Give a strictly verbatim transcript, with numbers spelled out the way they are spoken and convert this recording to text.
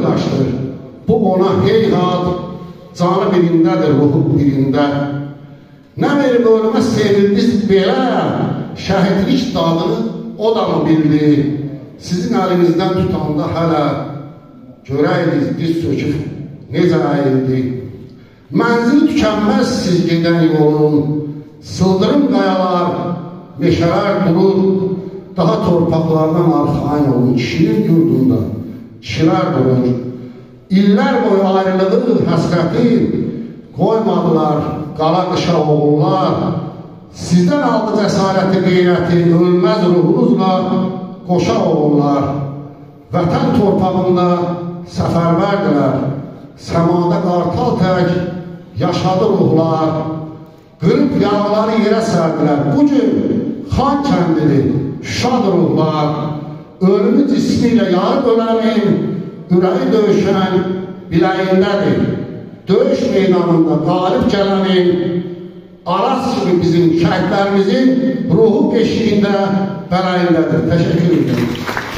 qaçdır. Bu ona heyhat, canı birindədir, ruhu birində. Nə verib ölməz sevildiniz belə, şəhidlik dadını o da mı bildi? Sizin əlinizdən tutanda hələ görəydiniz diz söküb necə əyildi. Mənzil tükənməz siz gedən yolun, sıldırım qayalar, meşələr durur, daha torpaqlardan arxain olun, kişinin yurdunda kişilər durur. İllər boyu ayrılığı, həsrəti qoymadılar qala qışa oğullar. Sizdən aldı cəsarəti, qeyrəti, ölməz ruhunuzla qoşa oğullar. Vətən torpağında səfərbərdilər, səmada qartal tək yaşadı ruhlar. Qırıb yağları yerə sərdilər, bugün xan kəndini şad ruhlar. Ölümü cismiyle yarıb ölənin, ürəyi döyüşən biləyindədir. Döyüş meydanında qalib gələnin, Aras gibi bizim şəhidlərimizin ruhu beşiyində bələyindədir. Təşəkkür ederim.